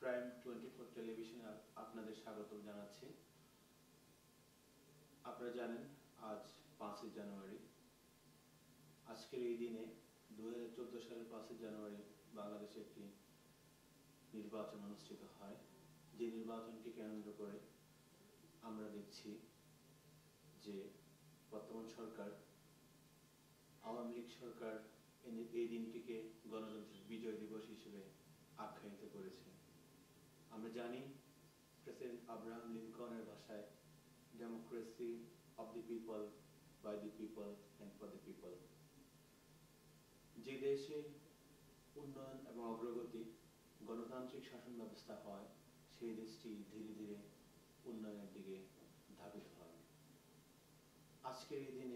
Prime 24 টেলিভিশনে আপনাদের স্বাগত জানাচ্ছি। আপনারা জানেন আজ 5 জানুয়ারি। আজকের এই দিনে 2014 সালের 5 জানুয়ারি বাংলাদেশে একটি নির্বাচন অনুষ্ঠিত হয়, যে নির্বাচনকে কেন্দ্র করে আমরা দেখছি যে বর্তমান সরকার আওয়ামী লীগ সরকার এই দিনটিকে গণতন্ত্রের বিজয় দিবস হিসেবে আখ্যায়িত করেছে। আমরা জানি প্রেসিডেন্ট আব্রাহাম লিঙ্কনের ভাষায় democracy of the people, by the people and for the people. যে দেশে উন্নয়ন এবং অগ্রগতি গণতান্ত্রিক শাসন ব্যবস্থা হয়, সেই দেশটি ধীরে ধীরে উন্নয়নের দিকে ধাবিত হয়। আজকের এই দিনে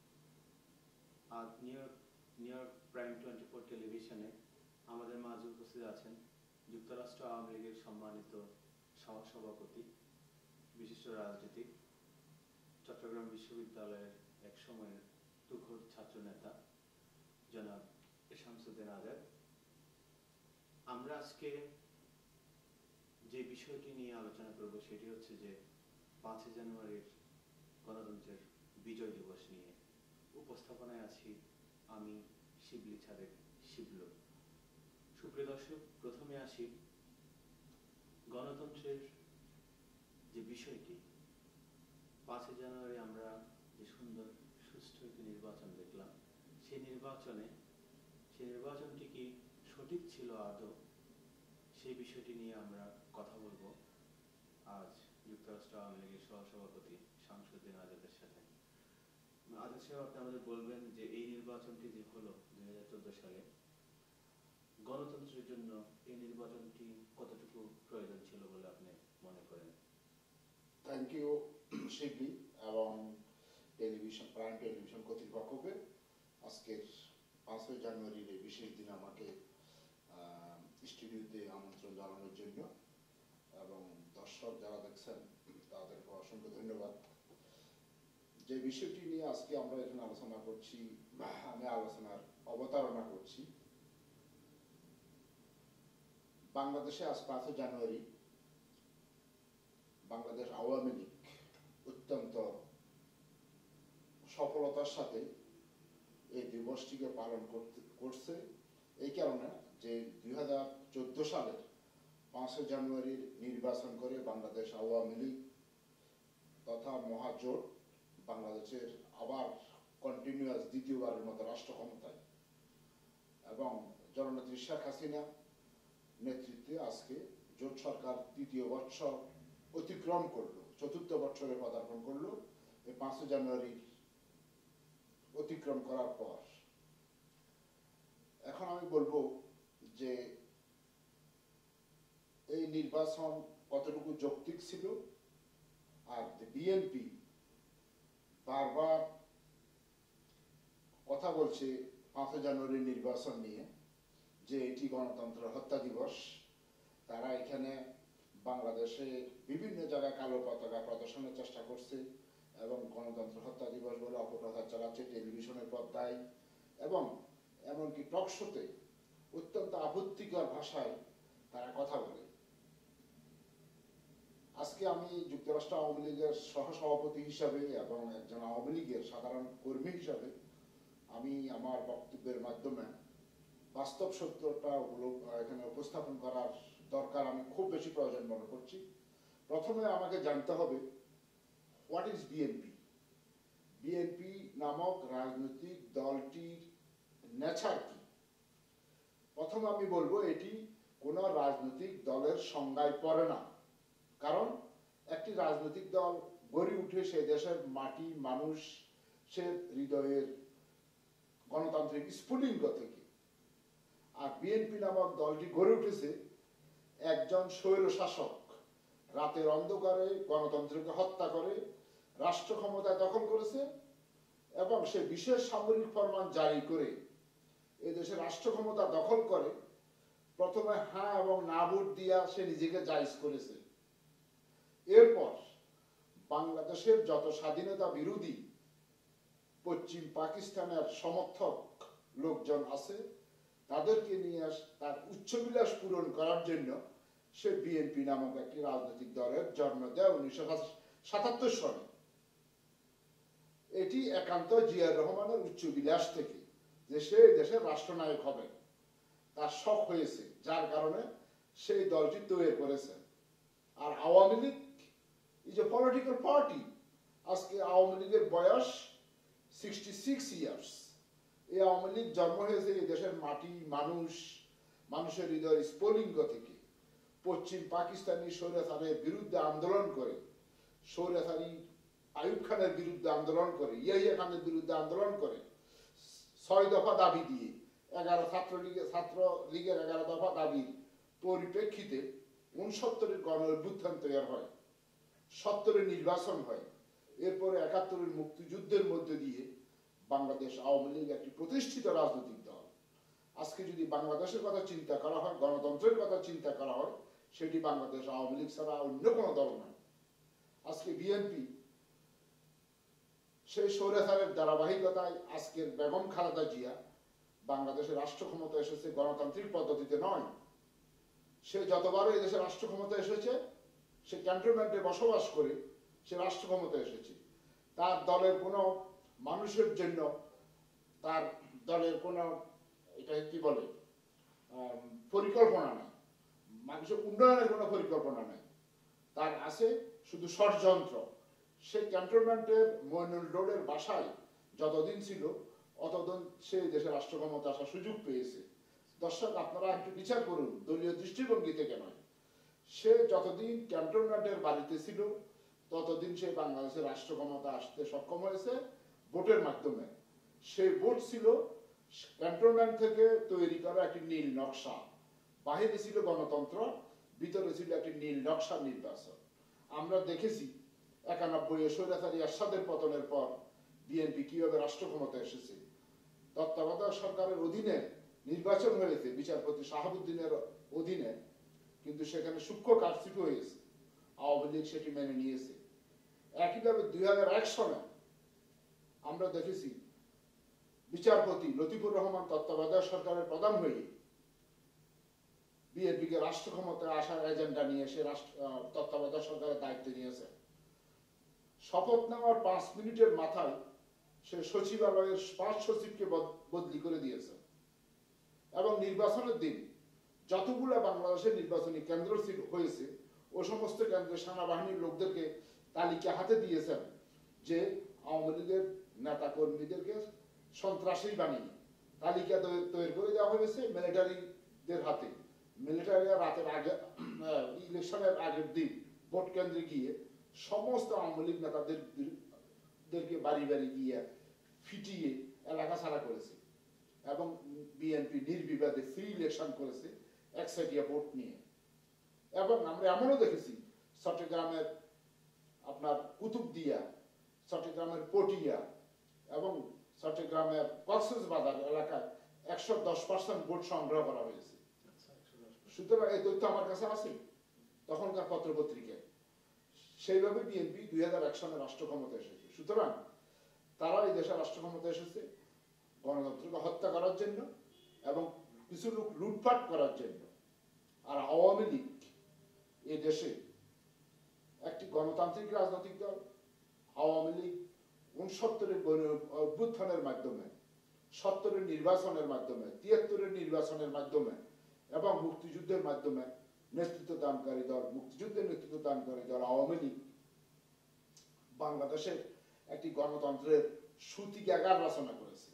নিউ ইয়র্ক প্রাইম 24 টেলিভিশনে আমাদের মাঝে উপস্থিত আছেন যুক্তরাষ্ট্র আওয়ামী লীগের সম্মানিত সহসভাপতি, বিশিষ্ট রাজনীতিক, চট্টগ্রাম বিশ্ববিদ্যালয়ের এক সময়ের তুখোড় ছাত্র নেতা জনাব শামসুদ্দিন আজাদ। আমরা আজকে যে বিষয়টি নিয়ে আলোচনা করব সেটি হচ্ছে যে 5 জানুয়ারির গণতন্ত্রের বিজয় দিবস নিয়ে। উপস্থাপনায় আছি আমি, শিবলি ছাদের শিবলু। সুপ্রিয় দর্শক, প্রথমে আসি গণতন্ত্রের যে বিষয়টি। 5 জানুয়ারি আমরা যে সুন্দর সুষ্ঠু একটি নির্বাচন দেখলাম, সেই নির্বাচনটি কি সঠিক ছিল আদৌ, সেই বিষয়টি নিয়ে আমরা কথা বলবো আজ যুক্তরাষ্ট্র আওয়ামী লীগের সহসভাপতি শামসুদ্দিন আজাদের সাথে। আজাদ সাহেব, আপনি আমাদের বলবেন যে এই নির্বাচনটি যে হলো 2014 সালে, গণতন্ত্রের জন্য এই নির্বাচনটি কতটুকু প্রয়োজন ছিল বলে আপনি মনে করেন? থ্যাংক ইউ শিবলি এবং প্রাইম টেলিভিশন কর্তৃপক্ষকে আজকের 5 জানুয়ারির এই বিশেষ দিন আমাকে স্টুডিওতে আমন্ত্রণ জানানোর জন্য, এবং দর্শক যারা দেখছেন তাদেরকে অসংখ্য ধন্যবাদ। যে বিষয়টি নিয়ে আজকে আমরা এখানে আলোচনা করছি, আমি আলোচনার অবতারণা করছি। বাংলাদেশে আজ 5 জানুয়ারি বাংলাদেশ আওয়ামী লীগ অত্যন্ত সফলতার সাথে এই দিবসটিকে পালন করছে। এই কারণে যে 2014 সালের 5 জানুয়ারির নির্বাচন করে বাংলাদেশ আওয়ামী লীগ তথা মহাজোট বাংলাদেশের আবার কন্টিনিউয়াস দ্বিতীয়বারের মতো রাষ্ট্র ক্ষমতায় এবং জননেত্রী শেখ হাসিনা নেতৃত্বে আজকে জোট সরকার তৃতীয় বৎসর অতিক্রম করলো, চতুর্থ বৎসরে পদার্পণ করলো। এই 5 জানুয়ারি অতিক্রম করার পর এখন আমি বলবো যে এই নির্বাচন কতটুকু যৌক্তিক ছিল। আর বিএনপি বারবার কথা বলছে 5 জানুয়ারি নির্বাচন নিয়ে যে এটি গণতন্ত্র হত্যা দিবস। তারা এখানে বাংলাদেশে বিভিন্ন জায়গায় কালো পতাকা প্রদর্শনের চেষ্টা করছে এবং গণতন্ত্র হত্যা দিবস বলে অপপ্রচার চালাচ্ছে টেলিভিশনের পর্দায়, এবং এমনকি টক শোতে অত্যন্ত আপত্তিকর ভাষায় তারা কথা বলে। আজকে আমি যুক্তরাষ্ট্র আওয়ামী লীগের সহসভাপতি হিসাবে এবং একজন আওয়ামী লীগের সাধারণ কর্মী হিসাবে আমি আমার বক্তব্যের মাধ্যমে বাস্তব সত্যটা এখানে উপস্থাপন করার দরকার আমি খুব বেশি প্রয়োজন মনে করছি। প্রথমে আমাকে জানতে হবে হোয়াট ইজ বিএনপি। বিএনপি নামক রাজনৈতিক দলটির নেচার কি। প্রথমে আমি বলবো এটি কোন রাজনৈতিক দলের সংজ্ঞায় পড়ে না, কারণ একটি রাজনৈতিক দল গড়ে উঠে সে দেশের মাটি মানুষের হৃদয়ের গণতান্ত্রিক স্ফুলিঙ্গ থেকে। আর বিএনপি নামক দলটি গড়ে উঠেছে একজন স্বৈর শাসক রাতের অন্ধকারে গণতন্ত্রকে হত্যা করে রাষ্ট্র ক্ষমতা দখল করেছে এবং সে বিশেষ সামরিক ফরমান জারি করে এদেশের রাষ্ট্র ক্ষমতা দখল করে প্রথমে হ্যাঁ এবং না ভোট দিয়া সে নিজেকে জায়েজ করেছে। এরপর বাংলাদেশের যত স্বাধীনতা বিরোধী পশ্চিম পাকিস্তানের সমর্থক লোকজন আছে তাদেরকে নিয়ে তার উচ্চবিলাস পূরণ করার জন্য সে বিএনপি নামক একটি রাজনৈতিক দলের জন্ম দেয় 1977 সালে। এটি একান্ত জিয়াউর রহমানের উচ্চ বিলাস থেকে যে সে দেশের রাষ্ট্রনায়ক হবে তার শখ হয়েছে, যার কারণে সেই দলটি তৈরি করেছে। আর Awami League is a political party. আজকে আওয়ামী লীগের বয়স 66 ইয়ার্স। এই আওয়ামী লীগ জন্ম হয়েছে এই দেশের মাটি, মানুষের হৃদয় স্ফুলিঙ্গ থেকে। পশ্চিম পাকিস্তানি স্বৈরাচারের বিরুদ্ধে আন্দোলন করে, স্বৈরাচারী আইয়ুব খানের বিরুদ্ধে আন্দোলন করে, ইয়াহিয়া খানের বিরুদ্ধে আন্দোলন করে, 6 দফা দাবি দিয়ে 11 ছাত্র লীগের 11 দফা দাবির পরিপ্রেক্ষিতে 69-এর গণ অভ্যুত্থান তৈরি হয়, 70-এর নির্বাচন হয়, এরপরে 71-এর মুক্তিযুদ্ধের মধ্যে দিয়ে বাংলাদেশ আওয়ামী লীগ একটি প্রতিষ্ঠিত রাজনৈতিক দল। আজকে যদি বাংলাদেশের কথা চিন্তা করা হয়, গণতন্ত্রের কথা চিন্তা করা হয়, সেটি বাংলাদেশ আওয়ামী লীগ ছাড়া অন্য কোনো দল নয়। আজকে বিএনপি সেই স্বৈরাচারের ধারাবাহিকতায় আজকের বেগম খালেদা জিয়া বাংলাদেশের রাষ্ট্র ক্ষমতা এসেছে গণতান্ত্রিক পদ্ধতিতে নয়। সে যতবার এই দেশে রাষ্ট্র ক্ষমতা এসেছে সে ক্যান্টনমেন্টে বসবাস করে সে রাষ্ট্র ক্ষমতা এসেছে। তার দলের কোনো মানুষের জন্য, তার দলের কোনো এটা কি বলে পরিকল্পনা নেই, মানুষের উন্নয়নের কোনো পরিকল্পনা নেই। তার আছে শুধু ষড়যন্ত্র। সেই ক্যান্টনমেন্টের মইনুল রোডের বাসায় যতদিন ছিল অতদিন সে দেশের রাষ্ট্র ক্ষমতা আসার সুযোগ পেয়েছে। দর্শক, আপনারা একটু বিচার করুন, দলীয় দৃষ্টিভঙ্গি থেকে নয়। সে যতদিন ক্যান্টনমেন্টের বাড়িতে ছিল ততদিন সে বাংলাদেশের রাষ্ট্র ক্ষমতা আসতে সক্ষম হয়েছে ভোটের মাধ্যমে। সেই ভোট ছিল ক্যান্টনমেন্ট থেকে তৈরি করা একটি নীল নকশা। বাহিরে ছিল গণতন্ত্র, ভিতরে ছিল একটি নীল নকশা নির্বাচন। আমরা দেখেছি 91-এ স্বৈরাচারী এরশাদের পতনের পর বিএনপি কিভাবে রাষ্ট্র ক্ষমতা এসেছে। তত্ত্বাবধায়ক সরকারের অধীনে নির্বাচন হয়েছে বিচারপতি শাহাবুদ্দিনের অধীনে, কিন্তু সেখানে সূক্ষ্ম কারচুপি হয়েছে। আওয়ামী লীগ সেটি মেনে নিয়েছে। একইভাবে 2001 সনে আমরা দেখেছি বিচারপতি লতিফুর রহমান তত্ত্বাবধায়ক সরকারের প্রধান হয়ে বিএনপিকে রাষ্ট্র ক্ষমতায় আসার এজেন্ডা নিয়ে সে তত্ত্বাবধায়ক সরকারের দায়িত্ব নিয়েছে। শপথ নেওয়ার 5 মিনিটের মাথায় সে সচিবালয়ের 5 সচিবকে বদলি করে দিয়েছে। এবং নির্বাচনের দিন যতগুলো বাংলাদেশের নির্বাচনী কেন্দ্র হয়েছে ও সমস্ত কেন্দ্রের সেনাবাহিনীর লোকদেরকে তালিকা হাতে দিয়েছেন যে আওয়ামী লীগের নেতা কর্মীদেরকে সন্ত্রাসী বানিয়ে তালিকা তৈরি করে দেওয়া হয়েছে মিলিটারিদের হাতে। মিলিটারিরা রাতের আগে ইলেকশনের আগের দিন ভোট কেন্দ্রে গিয়ে সমস্ত আওয়ামী লীগ নেতাদেরকে বাড়ি বাড়ি গিয়ে ফিটিয়ে এলাকা ছাড়া করেছে এবং বিএনপি নির্বিবাদে ফ্রি ইলেকশন করেছে একসাথিয়া ভোট নিয়ে। এবং আমরা এমনও দেখেছি চট্টগ্রামের আপনার কুতুবদিয়া, চট্টগ্রামের পটিয়া এবং চট্টগ্রামের কক্সবাজার এলাকায় 110% ভোট সংগ্রহ করা হয়েছে। সুতরাং এই তথ্য আমার কাছে আছে তখনকার পত্রপত্রিকায়। সেইভাবে বিএনপি 2001 সনে রাষ্ট্র ক্ষমতা এসেছে। সুতরাং তারা এই দেশের রাষ্ট্র ক্ষমতা এসেছে গণতন্ত্রকে হত্যা করার জন্য এবং কিছু লোক লুটপাট করার জন্য। আর আওয়ামী লীগ এই দেশে একটি গণতান্ত্রিক রাজনৈতিক দল। আওয়ামী লীগ 69-এর গণ অভ্যুত্থানের মাধ্যমে, 70-এর নির্বাচনের মাধ্যমে, 73-এর নির্বাচনের মাধ্যমে এবং মুক্তিযুদ্ধের মাধ্যমে নেতৃত্ব দানকারী দল, মুক্তিযুদ্ধের নেতৃত্ব দানকারী দল আওয়ামী লীগ বাংলাদেশের একটি গণতন্ত্রের সূতিকাগার রচনা করেছে।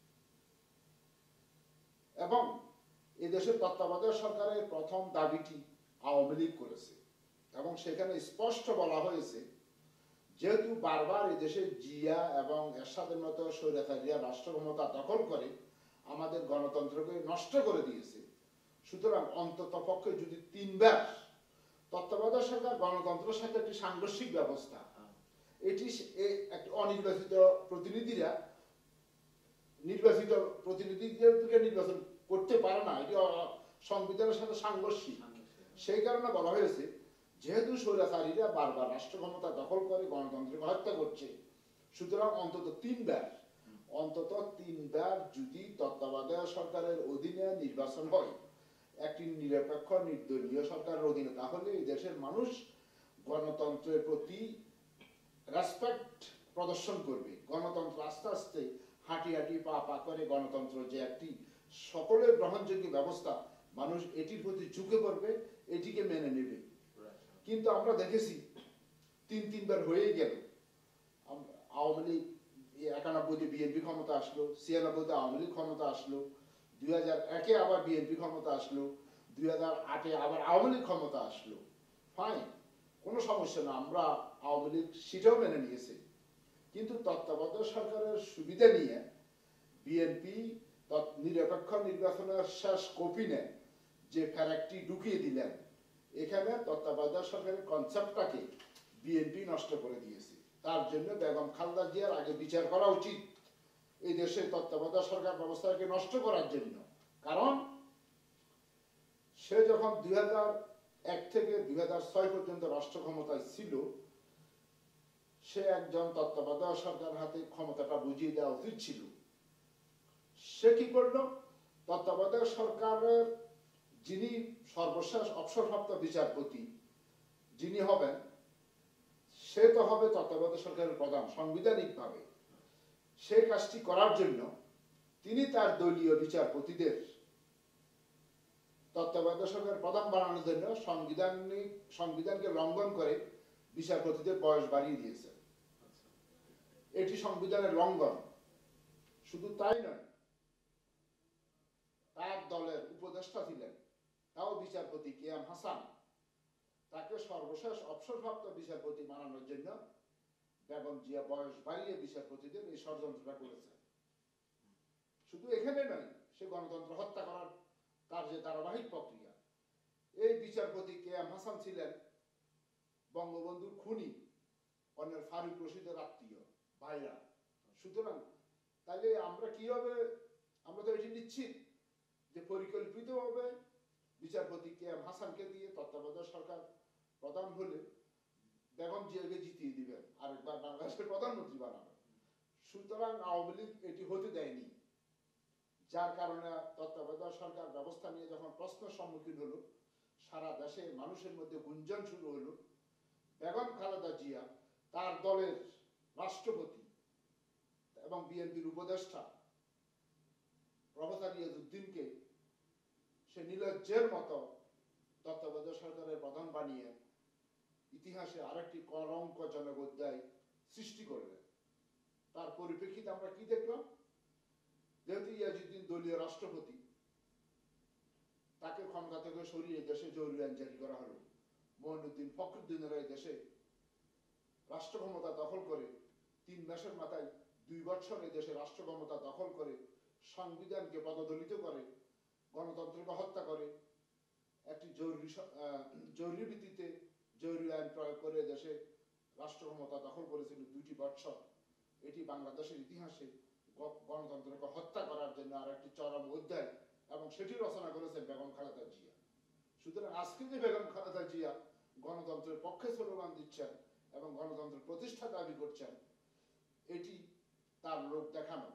এবং এদেশের তত্ত্বাবধায়ক সরকারের প্রথম দাবিটি আওয়ামী লীগ করেছে এবং সেখানে স্পষ্ট বলা হয়েছে যেহেতু বারবার এদেশে জিয়া এবং এরশাদের মতো স্বৈরাচারীরা রাষ্ট্র ক্ষমতা দখল করে আমাদের গণতন্ত্রকে নষ্ট করে দিয়েছে, সুতরাং অন্তত পক্ষে যদি 3 বার তত্ত্বাবধায়ক সরকার গণতন্ত্রের সাথে একটি সাংঘর্ষিক ব্যবস্থা, এটি একটি অনির্বাচিত প্রতিনিধিরা নির্বাচিত প্রতিনিধিদেরকে নির্বাচন করতে পারে না, এটি সংবিধানের সাথে সাংঘর্ষিক। সেই কারণে বলা হয়েছে যেহেতু স্বৈরাচারীরা বারবার রাষ্ট্র ক্ষমতা দখল করে গণতন্ত্রকে হত্যা করছে, সুতরাং অন্তত 3 বার যদি তত্ত্বাবধায়ক সরকারের অধীনে নির্বাচন হয় একটি নিরপেক্ষ নির্দলীয় সরকারের অধীনে, তাহলে এই দেশের মানুষ গণতন্ত্রের প্রতি রেসপেক্ট প্রদর্শন করবে। গণতন্ত্র আস্তে আস্তে হাঁটি হাঁটি পা পা করে গণতন্ত্র যে একটি সকলের গ্রহণযোগ্য ব্যবস্থা, মানুষ এটির প্রতি ঝুঁকে পড়বে, এটিকে মেনে নেবে। কিন্তু আমরা দেখেছি তিনবার হয়ে গেল, আওয়ামী লীগ 91-তে বিএনপি ক্ষমতা আসলো, 96-তে আওয়ামী লীগ ক্ষমতা আসলো, 2001-এ আবার বিএনপি ক্ষমতা আসলো, 2008-এ আবার আওয়ামী লীগ ক্ষমতা আসলো। ফাইন, কোনো সমস্যা না, আমরা আওয়ামী লীগ সেটাও মেনে নিয়েছে। কিন্তু তত্ত্বাবধায়ক সরকারের সুবিধা নিয়ে বিএনপি নিরপেক্ষ নির্বাচনের শেষ কপিনে যে ফ্যারাকটি ঢুকিয়ে দিলেন, এখানে তত্ত্বাবধায়ক সরকারের কনসেপ্টটাকে বিএনপি নষ্ট করে দিয়েছে। তার জন্য বেগম খালেদা জিয়ার আগে বিচার করা উচিত এই দেশের তত্ত্বাবধায়ক সরকার ব্যবস্থাকে নষ্ট করার জন্য। কারণ সে যখন 2001 থেকে 2006 পর্যন্ত রাষ্ট্র ক্ষমতায় ছিল, সে একজন তত্ত্বাবধায়ক সরকারের হাতে ক্ষমতাটা বুঝিয়ে দেওয়া উচিত ছিল। সে কি করলো? তত্ত্বাবধায়ক সরকারের যিনি সর্বশেষ অবসরপ্রাপ্ত বিচারপতি যিনি হবেন, সে তো হবে তত্ত্বাবধায়ক সরকারের প্রধান সাংবিধানিকভাবে। সেই কাজটি করার জন্য তিনি তার দলীয় বিচারপতিদের তত্ত্বাবধায়ক সরকারের প্রধান বানানোর জন্য সংবিধানকে লঙ্ঘন করে বিচারপতিদের বয়স বাড়িয়ে দিয়েছেন। এটি সংবিধানের লঙ্ঘন। শুধু তাই নয়, তার দলের উপদেষ্টা ছিলেন, তাও বিচারপতি কেএম হাসান, তাকে সর্বশেষ অবসরপ্রাপ্ত বিচারপতি বানানোর জন্য বেগম জিয়া বয়স বাড়িয়ে বিচারপতিদের এই ষড়যন্ত্রটা করেছে। শুধু এখানে নয়, সে গণতন্ত্র হত্যা করার তার যে ধারাবাহিক প্রক্রিয়া। এই বিচারপতি কেএম হাসান ছিলেন বঙ্গবন্ধুর খুনি কর্নেল ফারুক রশিদের আত্মীয় ভাইরা। সুতরাং তাহলে আমরা কিভাবে, আমরা তো এটি নিশ্চিত যে পরিকল্পিতভাবে বিচারপতি কেএম হাসানকে দিয়ে তত্ত্বাবধায়ক সরকার প্রধান হলে বেগম জিয়াকে জিতিয়ে দিবেন, আরেকবার বাংলাদেশের প্রধানমন্ত্রী বানাবেন। সুতরাং আওয়ামী লীগ এটি হতে দেয়নি, যার কারণে তত্ত্বাবধায়ক সরকার ব্যবস্থা নিয়ে যখন প্রশ্নের সম্মুখীন হলো, সারা দেশে মানুষের মধ্যে গুঞ্জন শুরু হলো, বেগম খালেদা জিয়া তার দলের রাষ্ট্রপতি এবং বিএনপির উপদেষ্টা প্রফেসর ইয়াজউদ্দিনকে সে নির্লজ্জের মতো তত্ত্বাবধায়ক সরকারের প্রধান বানিয়ে ইতিহাসে আরেকটি কলঙ্কজনক অধ্যায় সৃষ্টি করলেন। তার পরিপ্রেক্ষিতে আমরা কি দেখলাম? যেহেতু ইয়াজউদ্দিন দলীয় রাষ্ট্রপতি, তাকে ক্ষমতা থেকে সরিয়ে দেশে জরুরি আইন জারি করা হলো। মঈনুদ্দিন ফখরুদ্দিনের এই দেশে রাষ্ট্র ক্ষমতা দখল করে 3 মাসের মাথায় 2 বছর এই দেশে রাষ্ট্র ক্ষমতা দখল করে সংবিধানকে পদদলিত করে, গণতন্ত্রকে হত্যা করে, একটি জরুরি ভিত্তিতে জরুরি আইন প্রয়োগ করে দেশে রাষ্ট্র ক্ষমতা দখল করেছিল 2টি বছর। এটি বাংলাদেশের ইতিহাসে গণতন্ত্রকে হত্যা করার জন্য আর একটি চরম অধ্যায়, এবং সেটি রচনা করেছেন বেগম খালেদা জিয়া। সুতরাং আজকে যে বেগম খালেদা জিয়া গণতন্ত্রের পক্ষে স্লোগান দিচ্ছেন এবং গণতন্ত্রের প্রতিষ্ঠা দাবি করছেন, এটি তার লোক দেখানো,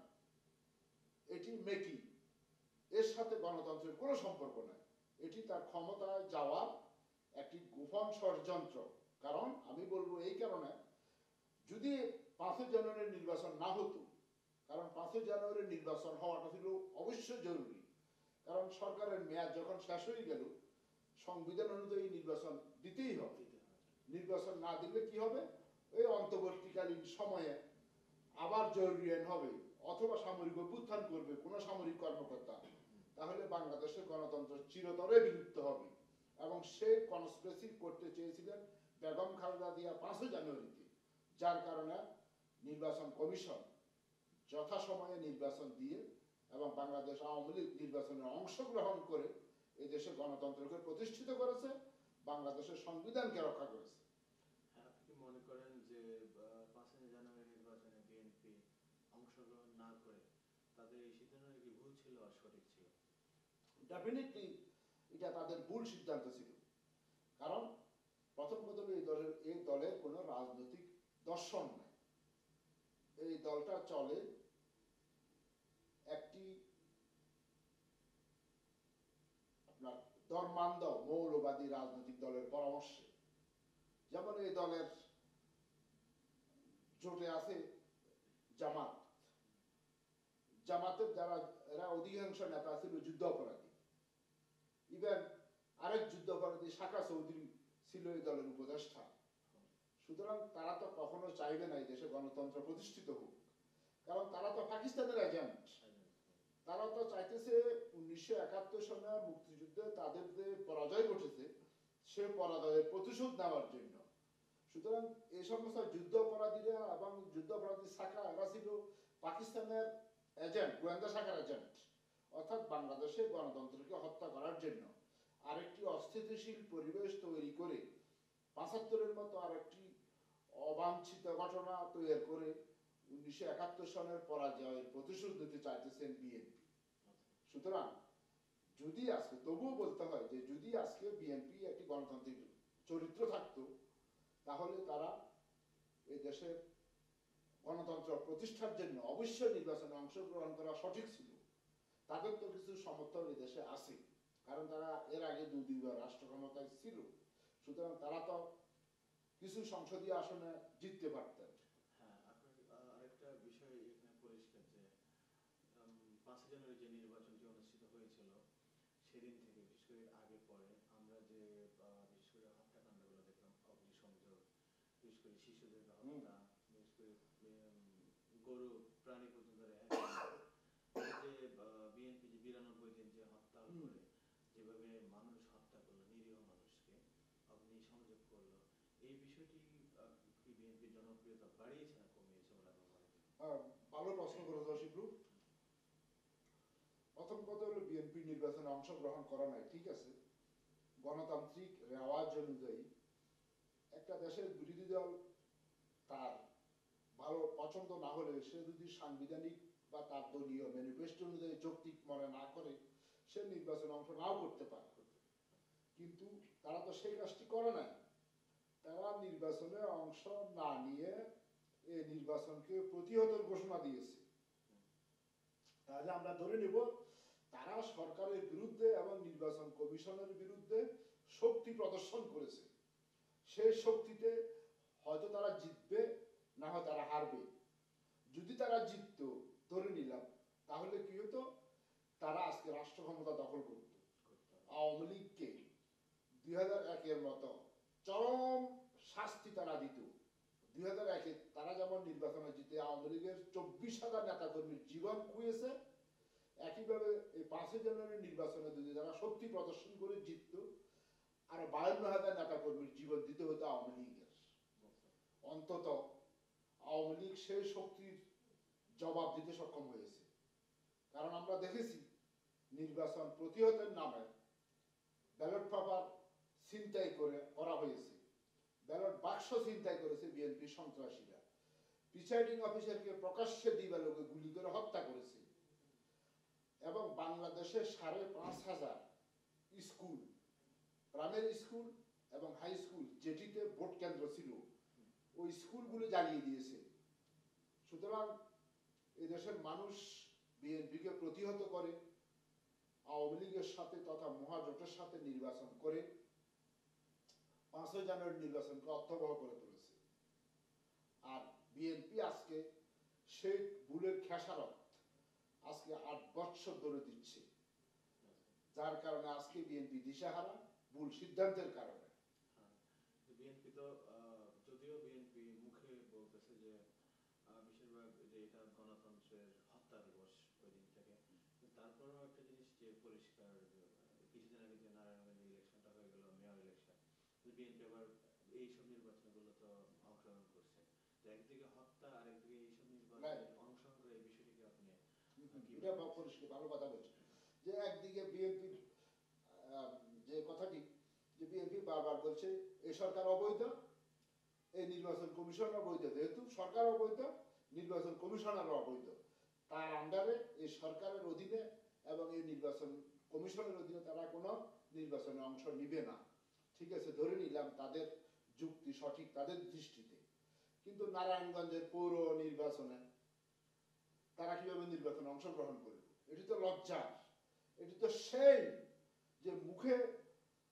এটি মেকি, এর সাথে গণতন্ত্রের কোনো সম্পর্ক নাই। এটি তার ক্ষমতায় যাওয়ার একটি গোপন ষড়যন্ত্র। কারণ আমি বলবো এই কারণে, যদি 5 জানুয়ারির নির্বাচন না হতো, কারণ 5 জানুয়ারির নির্বাচন হওয়াটা ছিল অবশ্যই জরুরি, কারণ সরকারের মেয়াদ যখন শেষ হয়ে গেল, সংবিধান অনুযায়ী নির্বাচন দিতেই হবে। নির্বাচন না দিলে কি হবে? এই অন্তর্বর্তীকালীন সময়ে আবার জরুরি আইন হবে, অথবা সামরিক অভ্যুত্থান করবে কোনো সামরিক কর্মকর্তা, তাহলে বাংলাদেশের গণতন্ত্র চিরতরে বিলুপ্ত হবে। এবং সে কনস্পিরেসি করতে চেয়েছিলেন বেগম খালেদা জিয়া 5 জানুয়ারিতে, যার কারণে নির্বাচন কমিশন যথাসময়ে নির্বাচন দিয়ে এবং বাংলাদেশ আওয়ামী লীগ নির্বাচনে অংশগ্রহণ করে এই দেশে গণতন্ত্রকে প্রতিষ্ঠিত করেছে, বাংলাদেশের সংবিধানকে রক্ষা করেছে। আপনি মনে করেন যে 5 জানুয়ারি নির্বাচনে বিএনপি অংশগ্রহণ না করে তাদের এই সিদ্ধান্ত কি ভুল ছিল আর সঠিক ছিল? ডেফিনেটলি এটা তাদের ভুল সিদ্ধান্ত ছিল। কারণ প্রথম এই দলের কোনো রাজনৈতিক দর্শন নাই। এই দলটা চলে একটি আপনার ধর্মান্ধ মৌলবাদী রাজনৈতিক দলের পরামর্শে, যেমন এই দলের জোটে আছে জামাত। জামাতের যারা এরা অধিকাংশ নেতা ছিল যুদ্ধ অপরাধী। ইভেন আরেক যুদ্ধ অপরাধী শাখা চৌধুরী ছিল এই দলের উপদেষ্টা। সুতরাং তারা তো কখনো চাইবে না এই দেশে গণতন্ত্র প্রতিষ্ঠিত হোক, কারণ তারা তো পাকিস্তানের এজেন্ট। তারা তো চাইতেছে 1971 সনে মুক্তিযুদ্ধে তাদের যে পরাজয় ঘটেছে সে পরাজয়ের প্রতিশোধ নেওয়ার জন্য। সুতরাং এই সমস্ত যুদ্ধ অপরাধীরা এবং যুদ্ধ অপরাধী শাখা এরা ছিল পাকিস্তানের এজেন্ট, গোয়েন্দা শাখার এজেন্ট, অর্থাৎ বাংলাদেশে গণতন্ত্রকে হত্যা করার জন্য আরেকটি অস্থিতিশীল পরিবেশ তৈরি করে ৭৫-এর মতো আরেকটি অবাঞ্ছিত ঘটনা তৈরি করে 1971 সনের পরাজয়ের প্রতিশোধ নিতে চাইতেছেন বিএনপি। সুতরাং যদি আজকে তবুও বলতে হয় যে যদি আজকে বিএনপি একটি গণতান্ত্রিক চরিত্র থাকতো, তাহলে তারা এই দেশের গণতন্ত্র প্রতিষ্ঠার জন্য অবশ্যই নির্বাচনে অংশগ্রহণ করা সঠিক ছিল। তাদের তো কিছু সমর্থন এই দেশে আছে, কারণ তারা এর আগে দুবার রাষ্ট্র ক্ষমতায় ছিল। সুতরাং তারা তো কিছু সংসদীয় আসনে জিততে পারতেন। হ্যাঁ, আপনার আরেকটা বিষয় এখানে পরিষ্কার যে 5 জানুয়ারি যে নির্বাচনটি অনুষ্ঠিত হয়েছিল সেদিন থেকে বিশেষ করে আগে পরে আমরা যে বিশেষ করে হত্যাকাণ্ডগুলো দেখলাম, অগ্নিসংযোগ, বিশেষ করে শিশুদের হত্যা, বিশেষ করে গরু প্রাণী পর্যন্ত রেহাই, যে বিএনপি যে 92 দিন যে হত্যা করে যেভাবে মানুষ হত্যা করলো, নিরীহ মানুষকে অগ্নিসংযোগ করলো, এই বিষয়টি কি বিএনপির জনপ্রিয়তা বাড়িয়েছে না কমিয়েছে বলে আপনি মনে করেন? ভালো প্রশ্ন করেছ শিবলু। প্রথম কথা হলো বিএনপি নির্বাচনে অংশগ্রহণ করা নাই, ঠিক আছে। গণতান্ত্রিক রেওয়াজ অনুযায়ী একটা দেশের বিরোধী দল তার ভালো পছন্দ না হলে সে যদি সাংবিধানিক বা তার দলীয় ম্যানিফেস্টো অনুযায়ী যৌক্তিক মনে না করে সে নির্বাচনে অংশ নাও করতে পারে। কিন্তু তারা তো সেই কাজটি করে নাই। তারা নির্বাচনে অংশ না নিয়ে এই নির্বাচনকে প্রতিহতের ঘোষণা দিয়েছে। তাহলে আমরা ধরে নেব তারা সরকারের বিরুদ্ধে এবং নির্বাচন কমিশনের বিরুদ্ধে শক্তি প্রদর্শন করেছে। সেই শক্তিতে হয়তো তারা জিতবে, না হয় তারা হারবে। যদি তারা জিতত, ধরে নিলাম, তাহলে কি হতো, তারা আজকে রাষ্ট্র ক্ষমতা দখল করত। আওয়ামী লীগকে 2001-এর মতো চরম শাস্তি তারা দিত। 2001-এ তারা যেমন নির্বাচনে জিতে আওয়ামী লীগের 24,000 নেতাকর্মীর জীবন খুঁয়েছে, একইভাবে এই 5 জানুয়ারি নির্বাচনে যদি তারা শক্তি প্রদর্শন করে জিতত, আর 52,000 নেতাকর্মীর জীবন দিতে হতো আওয়ামী লীগের। অন্তত আওয়ামী লীগ সেই শক্তির জবাব দিতে সক্ষম হয়েছে। কারণ আমরা দেখেছি নির্বাচন প্রতিহতের নামে ব্যালট পেপার ছিনতাই করা হয়েছে, ব্যালট বাক্স ছিনতাই করেছে বিএনপি সন্ত্রাসীরা, প্রিসাইডিং অফিসারকে প্রকাশ্যে দিবালোকে গুলি করে হত্যা করেছে, এবং বাংলাদেশের 5,500 স্কুল, প্রাইমারি স্কুল এবং হাই স্কুল যেটিতে ভোট কেন্দ্র ছিল, ওই স্কুলগুলো জ্বালিয়ে দিয়েছে। সুতরাং এই দেশের মানুষ বিএনপিকে প্রতিহত করে আওয়ামী লীগের সাথে তথা মহাজোটের সাথে নির্বাচন করে 5 জানুয়ারি নির্বাচনকে অর্থবহ করে তুলেছে। আর বিএনপি আজকে সেই ভুলের খেসারত আজকে 8 বছর ধরে দিচ্ছে, যার কারণে আজকে বিএনপি দিশাহারা ভুল সিদ্ধান্তের কারণে। বিএনপি তো যদিও বিএনপি মুখে বলতেছে যে বেশিরভাগ যে এটা গণতন্ত্রের হত্যা দিবস ওই দিনটাকে, তারপরেও একটা জিনিস যে পরিষ্কার, কিছুদিন আগে যে নারায়ণগঞ্জে ইলেকশনটা হয়ে গেল, মেয়র ইলেকশন, বিএনপি আবার এইসব নির্বাচনগুলো তো অংশগ্রহণ করছে। তো একদিকে হত্যা আর একদিকে এইসব নির্বাচনে অংশগ্রহণ করে, এই বিষয়টিকে আপনি এটা পরিষ্কার ভালো কথা বলছেন যে একদিকে বিএনপি যে কথাটি যে বিএনপি বারবার বলছে এই সরকার অবৈধ, এই নির্বাচন কমিশন অবৈধ, যেহেতু সরকার অবৈধ নির্বাচন কমিশনার অবৈধ, তার আন্ডারে এই সরকারের অধীনে এবং এই নির্বাচন কমিশনের অধীনে তারা কোনো নির্বাচনে অংশ নিবে না। ঠিক আছে, ধরে নিলাম তাদের যুক্তি সঠিক তাদের দৃষ্টিতে, কিন্তু নারায়ণগঞ্জের পৌর নির্বাচনে তারা কিভাবে নির্বাচনে অংশগ্রহণ করবে? এটি তো লজ্জার। এটি তো সেই যে মুখে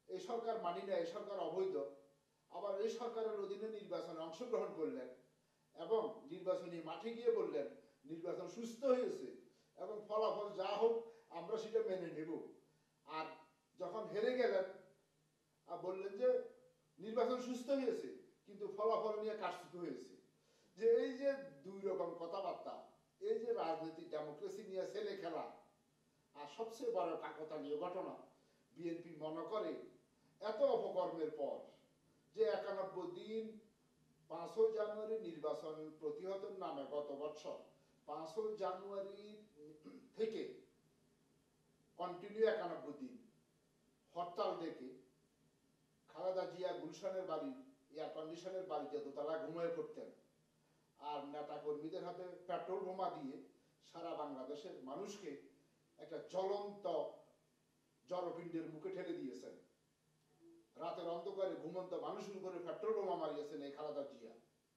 এই সরকার মানি না, এই সরকার অবৈধ, আবার এই সরকারের অধীনে নির্বাচনে অংশগ্রহণ করলেন এবং নির্বাচনী মাঠে গিয়ে বললেন নির্বাচন সুস্থ হয়েছে এবং ফলাফল যা হোক আমরা সেটা মেনে নেব। আর যখন হেরে গেলেন আর বললেন যে নির্বাচন সুস্থ হয়েছে কিন্তু ফলাফল নিয়ে কারচুপি হয়েছে। যে এই যে দুই রকম কথাবার্তা, এই যে রাজনীতি ডেমোক্রেসি নিয়ে ছেলে খেলা, আর সবচেয়ে বড় কাকতালীয় ঘটনা, বিএনপি মনে করে এত অপকর্মের পর যে 91 দিন 5 জানুয়ারি নির্বাচন প্রতিহতের নামে গত বছর 5 জানুয়ারি থেকে কন্টিনিউ 91 দিন হরতাল ডেকে খালেদা জিয়া গুলশানের বাড়ি এয়ার কন্ডিশনের বাড়িতে দোতলা ঘুমিয়ে পড়তেন, আর নেতা কর্মীদের হাতে পেট্রোল বোমা দিয়ে সারা বাংলাদেশের মানুষকে একটা জ্বলন্ত জড়পিণ্ডের মুখে ঠেলে দিয়েছেন। রাতের অন্ধকারে ঘুমন্ত মানুষের উপরে পেট্রোল বোমা মারিয়েছেন এই খালেদা জিয়া।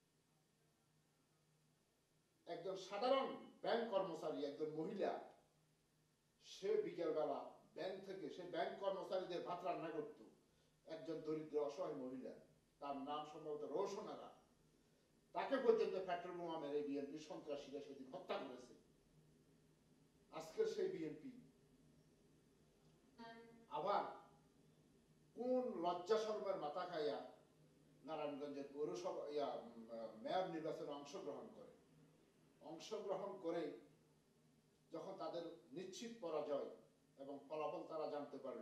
একজন সাধারণ ব্যাংক কর্মচারী, একজন মহিলা, সে বিকেল বেলা ব্যাংক থেকে সে ব্যাংক কর্মচারীদের ভাত রান্না করত, একজন দরিদ্র অসহায় মহিলা, তার নাম সম্ভবত রোশনারা, তাকে পর্যন্ত পেট্রোল বোমা মেরে বিএনপি সন্ত্রাসীরা সেদিন হত্যা করেছে। আজকের সেই বিএনপি আবার কোন লজ্জা শর্মার মাথা খাইয়া নারায়ণগঞ্জের পৌরসভা মেয়র নির্বাচনে অংশগ্রহণ করে যখন তাদের নিশ্চিত পরাজয় এবং ফলাফল তারা জানতে পারল,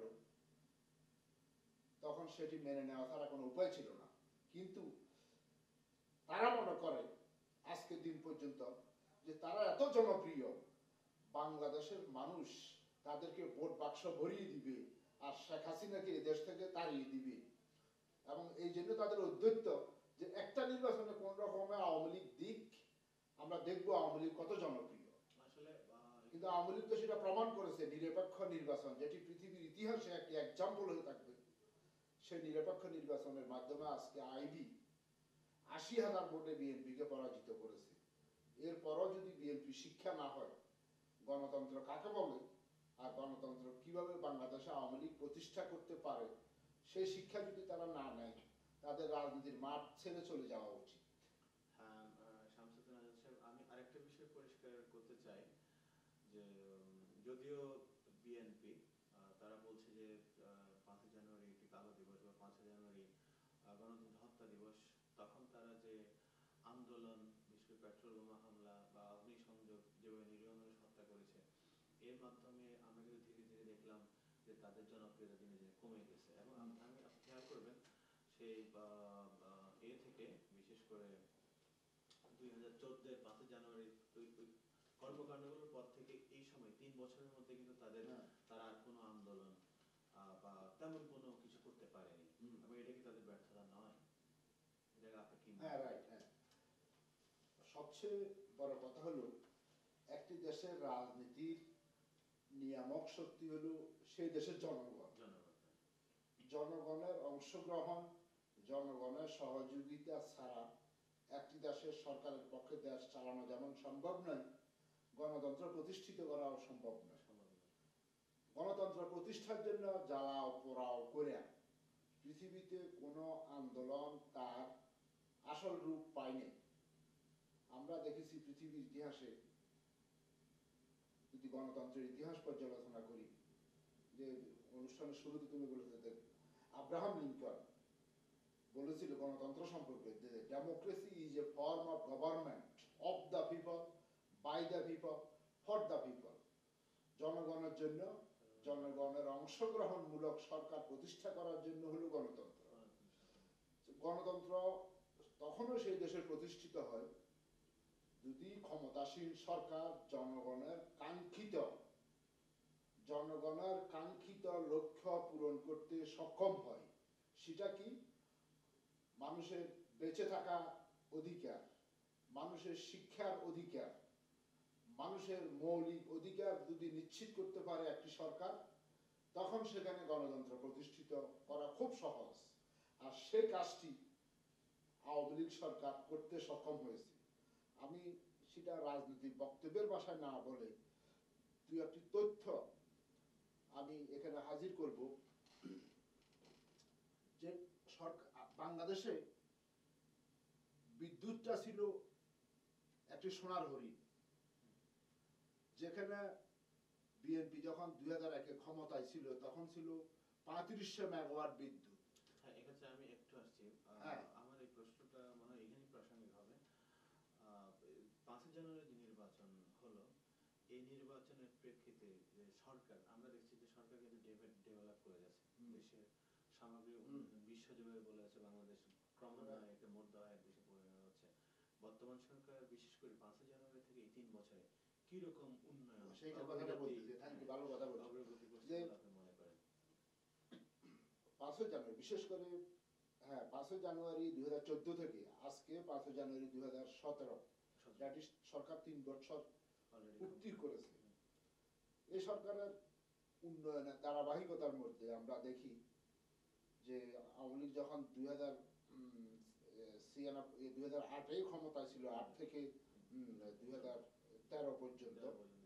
তখন সেটি মেনে নেওয়া ছাড়া কোনো উপায় ছিল না। কিন্তু তারা মনে করে আজকের দিন পর্যন্ত যে তারা এত জনপ্রিয়, বাংলাদেশের মানুষ তাদেরকে ভোট বাক্স ভরিয়ে দিবে আর শেখ হাসিনাকে এই দেশ থেকে তাড়িয়ে দিবে, এবং এই জন্য তাদের উদ্যোক্ত যে একটা নির্বাচনে কোন রকমের আওয়ামী লীগ দিক, আমরা দেখবো আওয়ামী লীগ কত জনপ্রিয়। আসলে কিন্তু আওয়ামী লীগ তো সেটা প্রমাণ করেছে, নিরপেক্ষ নির্বাচন যেটি পৃথিবীর ইতিহাসে একটি এক্সাম্পল হয়ে থাকবে, সেই নিরপেক্ষ নির্বাচনের মাধ্যমে আজকে আইবি 80,000 ভোটে বিএনপিকে পরাজিত করেছে। এরপরও যদি বিএনপি শিক্ষা না হয় গণতন্ত্র কাকে বলে আর গণতন্ত্র কিভাবে বাংলাদেশে আওয়ামী লীগ প্রতিষ্ঠা করতে পারে, সেই শিক্ষা যদি তারা না নেয়, তাদের রাজনীতির মাঠ ছেড়ে চলে যাওয়া উচিত। হ্যাঁ, শামসুদ্দিন আজাদ সাহেব, আমি আরেকটা বিষয় পরিষ্কার করতে চাই যে যদিও বিএনপি তারা বলছে যে 5 জানুয়ারি একটি কালো দিবস বা 5 জানুয়ারি গণতন্ত্র হত্যা দিবস, তখন তারা যে আন্দোলন, বিশেষ করে পেট্রোল বোমা হামলা বা অগ্নিসংযোগ যেভাবে নিরীহ মানুষ হত্যা করেছে, এর মাধ্যমে আমরা কিন্তু ধীরে ধীরে দেখলাম যে তাদের জনপ্রিয়তা দিনে দিনে কমে গেছে। এবং আপনি খেয়াল করবেন সেই থেকে বিশেষ করে 2014 5 জানুয়ারি কর্মকাণ্ডগুলোর পর থেকে এই সময় 3 বছরের মধ্যে কিন্তু তারা আর কোনো আন্দোলন বা তেমন কোনো কিছু করতে পারেনি। এবং এটা কি তাদের ব্যর্থতা নয়? এটা আপনি কি? হ্যাঁ, রাইট। হ্যাঁ, সবচেয়ে বড় কথা হলো একটি দেশের রাজনীতির নিয়ামক শক্তি হলো সেই দেশের জনগণ। জনগণের অংশগ্রহণ, জনগণের সহযোগিতা ছাড়া একটি দেশের সরকারের পক্ষে দেশ চালানো যেমন সম্ভব নয়, গণতন্ত্র প্রতিষ্ঠিত করাও সম্ভব নয়। গণতন্ত্র প্রতিষ্ঠার জন্য জ্বালাও পোড়াও করে পৃথিবীতে কোনো আন্দোলন তার আসল রূপ পায়নি। আমরা দেখেছি পৃথিবীর ইতিহাসে, যদি গণতন্ত্রের ইতিহাস পর্যালোচনা করি, যে অনুষ্ঠানের শুরুতে তুমি বলেছিলে আব্রাহাম লিঙ্কন বলেছিল গণতন্ত্র সম্পর্কে যে democracy is a form of government of the people, by the people, for the people. জনগণের জন্য, জনগণের অংশগ্রহণমূলক সরকার প্রতিষ্ঠা করার জন্য হলো গণতন্ত্র। গণতন্ত্র তখনও সেই দেশে প্রতিষ্ঠিত হয় যদি ক্ষমতাসীন সরকার জনগণের কাঙ্ক্ষিত লক্ষ্য পূরণ করতে সক্ষম হয়। সেটা কি? মানুষের বেঁচে থাকা অধিকার, মানুষের শিক্ষার অধিকার, মানুষের মৌলিক অধিকার যদি নিশ্চিত করতে পারে একটি সরকার, তখন সেখানে গণতন্ত্র প্রতিষ্ঠিত করা খুব সহজ। আর সেই কাজটি আওয়ামী লীগ সরকার করতে সক্ষম হয়েছে। আমি সেটা রাজনৈতিক বক্তব্যের ভাষায় না বলে দুই একটি তথ্য আমি এখানে হাজির করব। যে সরকার বাংলাদেশে বিদ্যুৎটা ছিল একটি সোনার হরিণ, যেখানে বিএনপি যখন 2001-এ ক্ষমতায় ছিল তখন ছিল 3500 মেগাওয়াট বিদ্যুৎ। হ্যাঁ, এক্ষেত্রে আমি একটু আসছি। হ্যাঁ। আমার এই প্রশ্নটা মনে হয় এখানেই প্রাসঙ্গিক হবে। 5 জানুয়ারি যে নির্বাচন হলো, এই নির্বাচনের প্রেক্ষিতে যে সরকার, আমরা দেখছি যে সরকার কিন্তু ডেভেলপ করে যাচ্ছে দেশের সামগ্রিক উন্নয়ন, বিশ্বজুড়ে বলে আছে বাংলাদেশ ক্রমান্বয়ে একটা মধ্যআয়ের দেশে পরিণত হচ্ছে। বর্তমান সরকার বিশেষ করে 5 জানুয়ারি থেকে এই 3 বছরে কি রকম উন্নয়ন, সেই কথাটা বলতে থ্যাংক ইউ, ভালো কথা বলছেন। অগ্রগতি করছে যে বলে আপনি মনে করেন? 5 জানুয়ারি বিশেষ করে, হ্যাঁ 5 জানুয়ারি 2014 থেকে আজকে 5 জানুয়ারি 2017, দ্যাট ইজ সরকার 3 বছর পূর্তি করেছে। এই সরকারের উন্নয়নের ধারাবাহিকতার মধ্যে আমরা দেখি যে আওয়ামী লীগ যখন 2008-এ ক্ষমতায় ছিল, 8 থেকে 2013 পর্যন্ত,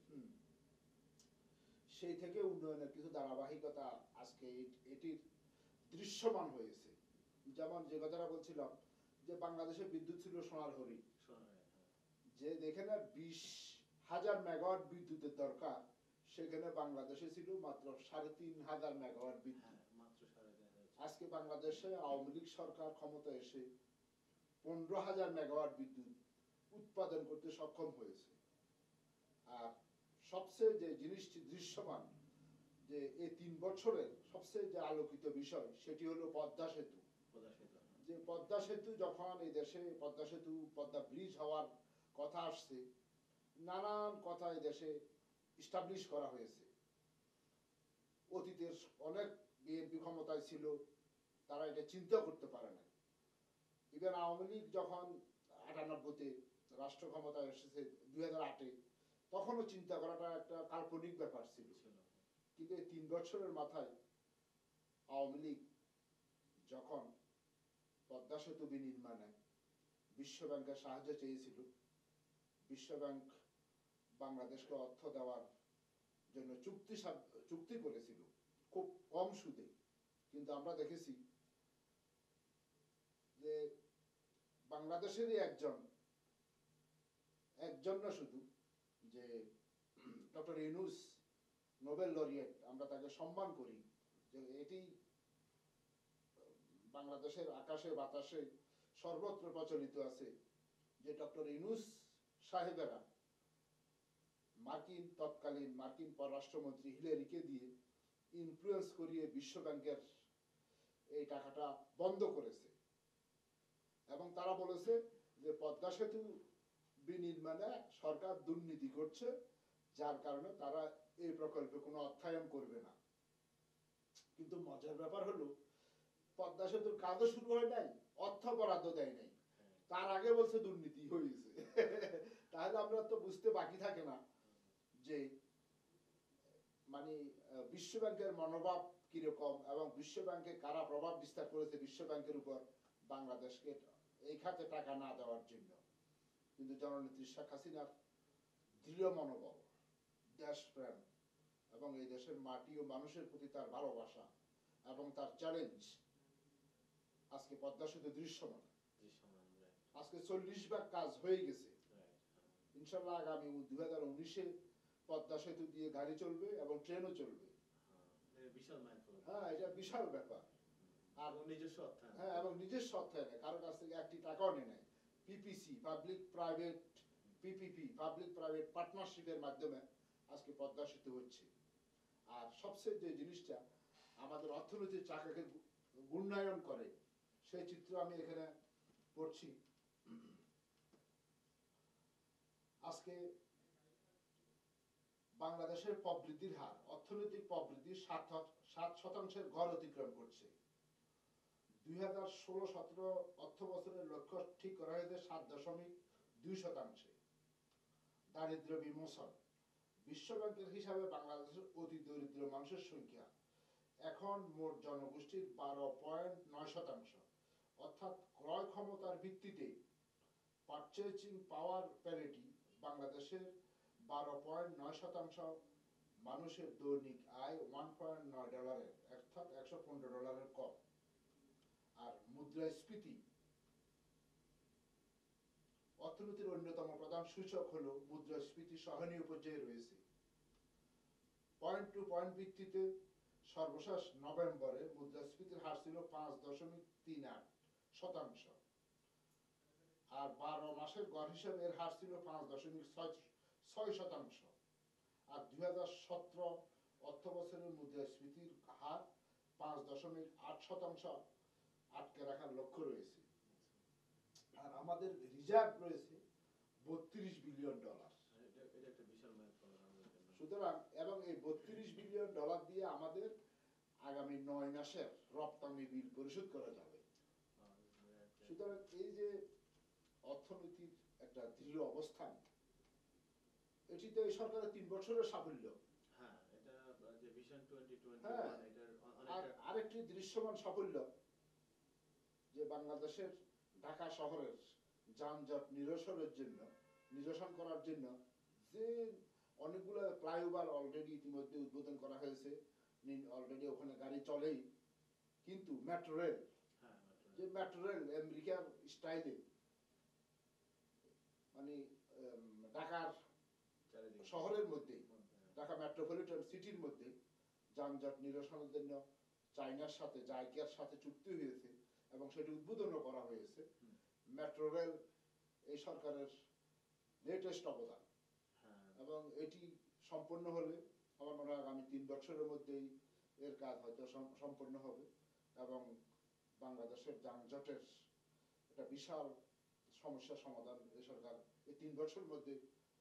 সেই থেকে উন্নয়নের কিছু ধারাবাহিকতা আজকে এটির দৃশ্যমান হয়েছে। যেমন যে কথাটা বলছিলাম যে বাংলাদেশে বিদ্যুৎ ছিল সোনার হরিণ, যে যেখানে 20,000 মেগাওয়াট বিদ্যুতের দরকার সেখানে বাংলাদেশে ছিল মাত্র 3,500 মেগাওয়াট বিদ্যুৎ। আজকে বাংলাদেশে আওয়ামী লীগ সরকার ক্ষমতা এসে 15,000 মেগাওয়াট বিদ্যুৎ উৎপাদন করতে সক্ষম হয়েছে। আর সবচেয়ে যে জিনিসটি দৃশ্যমান, যে এই 3 বছরের সবচেয়ে যে আলোকিত বিষয় সেটি হলো পদ্মা সেতু। যে পদ্মা সেতু যখন এই দেশে পদ্মা সেতু, পদ্মা ব্রিজ হওয়ার কথা আসছে, নানান কথা এই দেশে ইস্টাবলিশ করা হয়েছে। অতীতের অনেক বিএনপি ক্ষমতায় ছিল, তারা এটা চিন্তা করতে পারে না। ইভেন আওয়ামী লীগ যখন 98-তে রাষ্ট্র ক্ষমতায় এসেছে 2008-এ, তখনও চিন্তা করাটা একটা কাল্পনিক ব্যাপার ছিল। কিন্তু এই 3 বছরের মাথায় আওয়ামী লীগ যখন পদ্মা সেতু বিনির্মাণে বিশ্ব ব্যাংকের সাহায্য চেয়েছিল, বিশ্ব ব্যাংক বাংলাদেশকে অর্থ দেওয়ার জন্য চুক্তি করেছিল খুব কম সুদে। কিন্তু আমরা দেখেছি যে বাংলাদেশেরই একজন না শুধু, যে ডক্টর ইউনূস নোবেল লরিয়েট, আমরা তাকে সম্মান করি, যে এটি বাংলাদেশের আকাশে বাতাসে সর্বত্র প্রচলিত আছে যে ডক্টর ইউনূস সাহেবেরা তৎকালীন মার্কিন পররাষ্ট্রমন্ত্রী হিলারিকে দিয়ে ইনফ্লুয়েন্স করিয়ে বিশ্ব ব্যাংকের এই টাকাটা বন্ধ করেছে। এবং তারা বলেছে যে পদ্মা সেতু বিনির্মাণে সরকার দুর্নীতি করছে, যার কারণে তারা এই প্রকল্পে কোনো অর্থায়ন করবে না। কিন্তু মজার ব্যাপার হলো পদ্মা সেতুর কাজও শুরু হয় নাই, অর্থ বরাদ্দ দেয় নাই, তার আগে বলছে দুর্নীতি হয়েছে। তাহলে আমরা তো বুঝতে বাকি থাকে না যে মানে বিশ্ব ব্যাংকের মনোভাব কিরকম এবং বিশ্ব ব্যাংকে কারা প্রভাব বিস্তার করেছে বিশ্ব ব্যাংকের উপর বাংলাদেশকে এই খাতে টাকা না দেওয়ার জন্য। কিন্তু জননেত্রী শেখ হাসিনার দৃঢ় মনোবল, দেশপ্রেম এবং এই দেশের মাটি ও মানুষের প্রতি তার ভালোবাসা এবং তার চ্যালেঞ্জ আজকে পদ্মা সেতু দৃশ্যমান। আজকে 40 ভাগ কাজ হয়ে গেছে। ইনশাল্লাহ আগামী 2019-এ পদ্মা সেতু দিয়ে গাড়ি চলবে এবং ট্রেনও চলবে। হ্যাঁ, এটা বিশাল ব্যাপার। আর নিজস্ব অর্থায়ন, হ্যাঁ, এবং নিজস্ব অর্থায়নে কারো কাছ থেকে একটি টাকাও নেয় নাই। PPC, public private, PPP, public private পার্টনারশিপের মাধ্যমে আজকে পদ্মা সেতু হচ্ছে। আর সবচেয়ে যে জিনিসটা আমাদের অর্থনৈতিক চাকাকে উন্নয়ন করে, সেই চিত্র আমি এখানে পড়ছি। আজকে বাংলাদেশের প্রবৃদ্ধির হার, অর্থনৈতিক প্রবৃদ্ধি 7% গড় অতিক্রম করছে। 2016-17 অর্থ বছরের লক্ষ্য ঠিক করা হয়েছে 7.2%। দারিদ্র বিমোচন, বিশ্ব ব্যাংকের হিসাবে বাংলাদেশের অতি দরিদ্র মানুষের সংখ্যা এখন মোট জনগোষ্ঠীর 12.9%, অর্থাৎ ক্রয় ক্ষমতার ভিত্তিতে পারচেজিং পাওয়ার প্যারিটি বাংলাদেশের 12.9% মানুষের দৈনিক আয় $1.9, অর্থাৎ $115 কম। মুদ্রাস্ফীতি অর্থনীতির অন্যতম প্রধান সূচক হলো মুদ্রাস্ফীতি সহনীয় পর্যায়ে রয়েছে। পয়েন্ট টু পয়েন্ট ভিত্তিতে সর্বশেষ নভেম্বরে মুদ্রাস্ফীতির হার ছিল 5.38%, আর 12 মাসের গড় হিসাবে এর হার ছিল 5.6%। আর 2017 অর্থ বছরের মুদ্রাস্ফীতির হার 5.8% আটকে রাখার লক্ষ্য রয়েছে। আর আমাদের রিজার্ভ রয়েছে $32 বিলিয়ন। এটা একটা বিশাল মাইলফলক আমাদের জন্য। সুতরাং এবং এই $32 বিলিয়ন দিয়ে আমাদের আগামী 9 মাসের রপ্তানি বিল পরিশোধ করা যাবে। সুতরাং এই যে অর্থনীতির একটা দৃঢ় অবস্থান, এটি তো এই সরকারের 3 বছরের সাফল্য। হ্যাঁ, এটা যে ভিশন 2021 হ্যাঁ, এটার আর অনেকটা আরেকটি দৃশ্যমান সাফল্য যে বাংলাদেশের ঢাকা শহরের যানজট নিরসন করার জন্য যে অনেকগুলো ফ্লাইওভার অলরেডি ইতিমধ্যে উদ্বোধন করা হয়েছে, অলরেডি ওখানে গাড়ি চলেই, কিন্তু মেট্রো রেল, হ্যাঁ যে মেট্রো রেল আমেরিকার স্টাইলে মানে ঢাকার চারিদিকে শহরের মধ্যেই, ঢাকা মেট্রোপলিটন সিটির মধ্যে যানজট নিরসনের জন্য চায়নার সাথে জাইকার সাথে চুক্তি হয়েছে এবং সেটি উদ্বোধনও করা হয়েছে। মেট্রো রেল এই সরকারের লেটেস্ট অবদান, এবং এটি সম্পন্ন হলে আমার মনে হয় আগামী 3 বছরের মধ্যেই এর কাজ হয়তো সম্পন্ন হবে এবং বাংলাদেশের যানজটের একটা বিশাল সমস্যার সমাধান এই সরকার এই 3 বছরের মধ্যে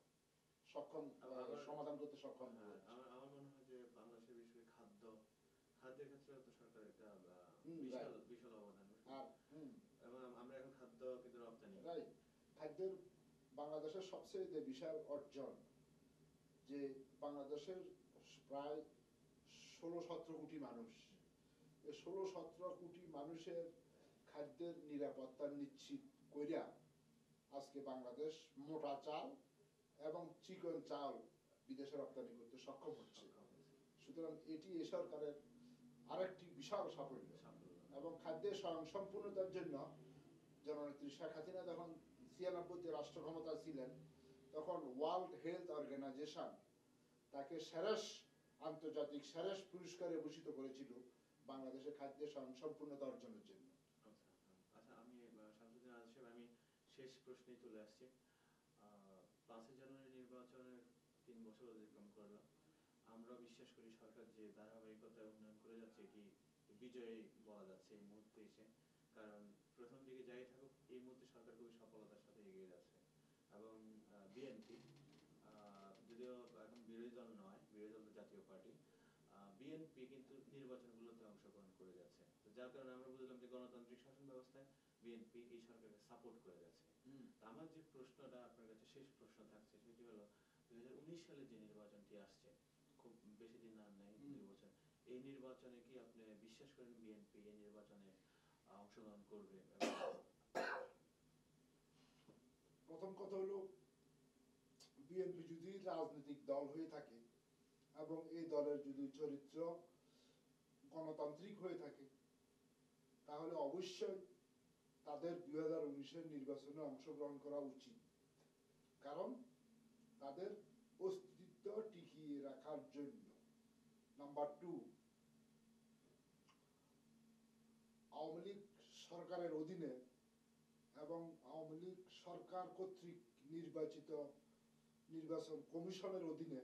সমাধান করতে সক্ষম হবে। আমার মনে হয় যে বাংলাদেশের বিষয়ে খাদ্যের ক্ষেত্রে তো সরকার একটা বিশাল অবদান, এবং আমরা এখন খাদ্য কিন্তু রপ্তানি খাদ্যের বাংলাদেশের সবচেয়ে বিশাল অর্জন যে বাংলাদেশের প্রায় 16-17 কোটি মানুষ, এই 16-17 কোটি মানুষের খাদ্যের নিরাপত্তা নিশ্চিত কইরা আজকে বাংলাদেশ মোটা চাল এবং চিকন চাল বিদেশে রপ্তানি করতে সক্ষম হচ্ছে। সুতরাং এটি এই সরকারের আরেকটি বিশাল সাফল্য। এবং খাদ্যের স্বয়ংসম্পূর্ণতার জন্য জননেত্রী শেখ হাসিনা যখন 96-তে রাষ্ট্র ক্ষমতা ছিলেন, তখন ওয়ার্ল্ড হেলথ অর্গানাইজেশন তাকে আন্তর্জাতিক সেরেস পুরস্কারে ভূষিত করেছিল বাংলাদেশের খাদ্যের স্বয়ংসম্পূর্ণতা অর্জনের জন্য। আচ্ছা, আমি শামসুদ্দিন আজাদ সাহেব, আমি শেষ প্রশ্নে চলে আসছি। 5 জানুয়ারি নির্বাচনের 3 বছর অতিক্রম করলো। আমরা বিশ্বাস করি সরকার যে ধারাবাহিকতায় উন্নয়ন করে যাচ্ছে, এটি বিজয়ী বলা যাচ্ছে এই মুহূর্তে এসে। কারণ প্রথম দিকে যাই থাকুক, এই মুহূর্তে সরকার খুবই সফলতার সাথে এগিয়ে যাচ্ছে। এবং বিএনপি, যদিও এখন বিরোধী দল নয়, বিরোধী দল জাতীয় পার্টি, বিএনপি কিন্তু নির্বাচনগুলোতে অংশগ্রহণ করে যাচ্ছে। তো যার কারণে আমরা বুঝলাম যে গণতান্ত্রিক শাসন ব্যবস্থায় বিএনপি এই সরকারকে সাপোর্ট করে যাচ্ছে। তো আমার যে প্রশ্নটা আপনার কাছে শেষ প্রশ্ন থাকছে সেটি হলো, 2019 সালে যে নির্বাচনটি আসছে, খুব বেশি দিন আর নেই, 2 বছর, এই নির্বাচনে কি আপনি বিশ্বাস করেন বিএনপি এই নির্বাচনে অংশগ্রহণ করবে? প্রথম কথা হলো, বিএনপি যদি রাজনৈতিক দল হয়ে থাকে এবং এই দলের যদি চরিত্র গণতান্ত্রিক হয়ে থাকে, তাহলে অবশ্যই তাদের 2019-এর নির্বাচনে অংশগ্রহণ করা উচিত। কারণ তাদের অস্তিত্ব টিকিয়ে রাখার জন্য। নাম্বার 2, আওয়ামী লীগ সরকারের অধীনে এবং আওয়ামী লীগ সরকার কর্তৃক নির্বাচিত নির্বাচন কমিশনের অধীনে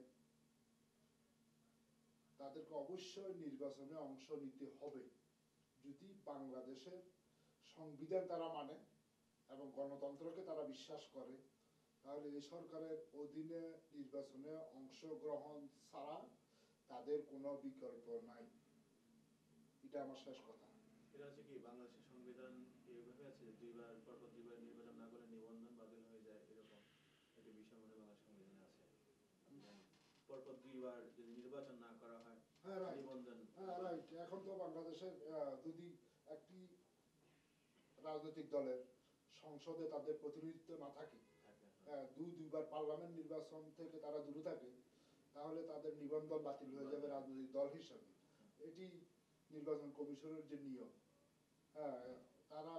তাদেরকে অবশ্যই নির্বাচনে অংশ নিতে হবে। যদি বাংলাদেশের সংবিধান তারা মানে এবং গণতন্ত্রকে তারা বিশ্বাস করে, তাহলে এই সরকারের অধীনে নির্বাচনে অংশগ্রহণ ছাড়া তাদের কোনো বিকল্প নাই। এটা আমার শেষ কথা। এটা হচ্ছে কি, বাংলাদেশের সংবিধান এইভাবে আছে যে পরপর দুইবার নির্বাচন না করলে নিবন্ধন বাতিল হয়ে যায়, এরকম একটা বিষয় মনে বাংলা সংবিধানে আছে। পরপর 2বার যদি নির্বাচন না করা হয়, নিবন্ধন। রাইট। এখন তো বাংলাদেশের যদি একটি রাজনৈতিক দলের সংসদে তাদের প্রতিনিধিত্ব না থাকে, দুইবার পার্লামেন্ট নির্বাচন থেকে তারা দূরে থাকে, তাহলে তাদের নিবন্ধন বাতিল হয়ে যাবে রাজনৈতিক দল হিসাবে। এটি নির্বাচন কমিশনের যে নিয়ম, তারা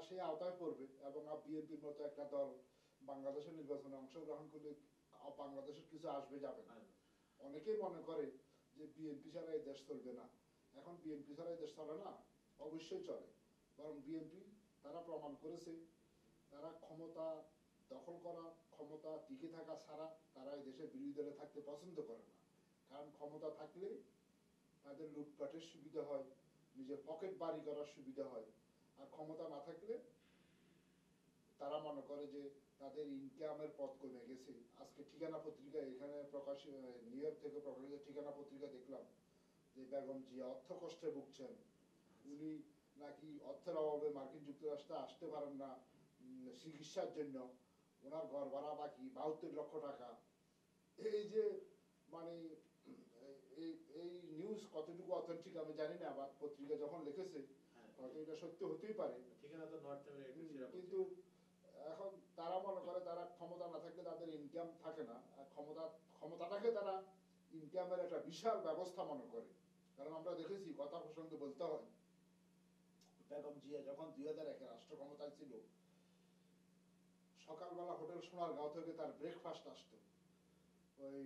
সেই আওতায় পড়বে এবং বিএনপির মতো একটা দল বাংলাদেশের নির্বাচনে অংশগ্রহণ করলে বাংলাদেশের কিছু আসবে যাবে না। অনেকেই মনে করে যে বিএনপি ছাড়া এই দেশ চলবে না। এখন বিএনপি ছাড়া এই দেশ চলে না, অবশ্যই চলে। বরং বিএনপি তারা প্রমাণ করেছে তারা ক্ষমতা দখল করা, ক্ষমতা টিকে থাকা ছাড়া তারা এই দেশের বিরোধী দলে থাকতে পছন্দ করে না। কারণ ক্ষমতা থাকলে তাদের লুটপাটের সুবিধা হয়, নিজের পকেট বাড়ি করার সুবিধা হয়। আর ক্ষমতা না থাকলে তারা মনে করে যে তাদের ইনকামের পথ কমে গেছে। আজকে ঠিকানা পত্রিকা এখানে নিউ ইয়র্ক থেকে প্রকাশিত ঠিকানা পত্রিকা দেখলাম যে বেগম জিয়া অর্থ কষ্টে ভুগছেন। উনি নাকি অর্থের অভাবে মার্কিন যুক্তরাষ্ট্রে আসতে পারেন না চিকিৎসার জন্য। ওনার ঘর ভাড়া বাকি 72 লক্ষ টাকা। এই যে মানে এই নিউজ কতটুকু অথেন্টিক আমি জানি না, বা পত্রিকা যখন লিখেছে হয়তো এটা সত্য হতেই পারে, কিন্তু এখন তারা মনে করে তারা ক্ষমতা না থাকলে তাদের ইনকাম থাকে না। আর ক্ষমতাটাকে তারা ইনকামের একটা বিশাল ব্যবস্থা মনে করে। কারণ আমরা দেখেছি, কথা প্রসঙ্গে বলতে হয়, বেগম জিয়া যখন 2001-এ রাষ্ট্র ক্ষমতায় ছিল, সকালবেলা হোটেল সোনারগাঁও থেকে তার ব্রেকফাস্ট আসতো ওই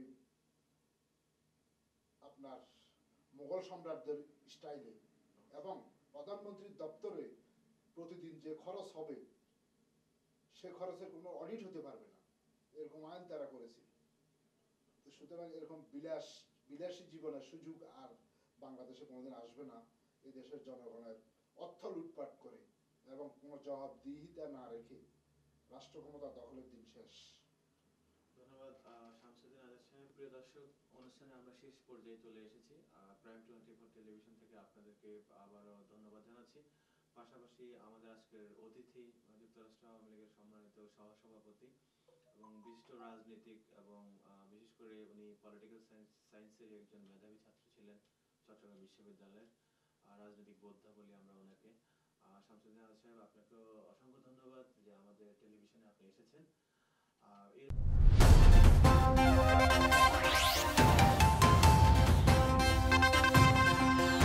আপনার মোগল সম্রাটদের স্টাইলে, এবং প্রধানমন্ত্রীর দপ্তরে প্রতিদিন যে খরচ হবে সে খরচের কোনো অডিট হতে পারবে না, এরকম আইন তারা করেছিল। তো সুতরাং এরকম বিলাসী জীবনের সুযোগ আর বাংলাদেশে কোনোদিন আসবে না। এই দেশের জনগণের অর্থ লুটপাট করে এবং কোনো জবাবদিহিতা না রেখে রাষ্ট্র ক্ষমতা দখলের দিন শেষ। ধন্যবাদ শামসুদ্দিন আজাদ সাহেব। প্রিয় দর্শক, অনুষ্ঠানে আমরা শেষ পর্যায়ে চলে এসেছি। প্রাইম 24 টেলিভিশন থেকে আপনাদেরকে আবারও ধন্যবাদ জানাচ্ছি। পাশাপাশি আমাদের আজকের অতিথি যুক্তরাষ্ট্র আওয়ামী লীগের সম্মানিত সহসভাপতি এবং বিশিষ্ট রাজনীতিক, এবং বিশেষ করে উনি পলিটিক্যাল সায়েন্সের একজন মেধাবী ছাত্র ছিলেন চট্টগ্রাম বিশ্ববিদ্যালয়ের, রাজনৈতিক বোদ্ধা বলি আমরা ওনাকে। শামসুদ্দিন আজাদ সাহেব, আপনাকেও অসংখ্য ধন্যবাদ যে আমাদের টেলিভিশনে আপনি এসেছেন।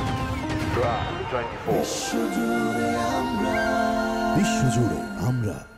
বিশ্বজুড়ে আমরা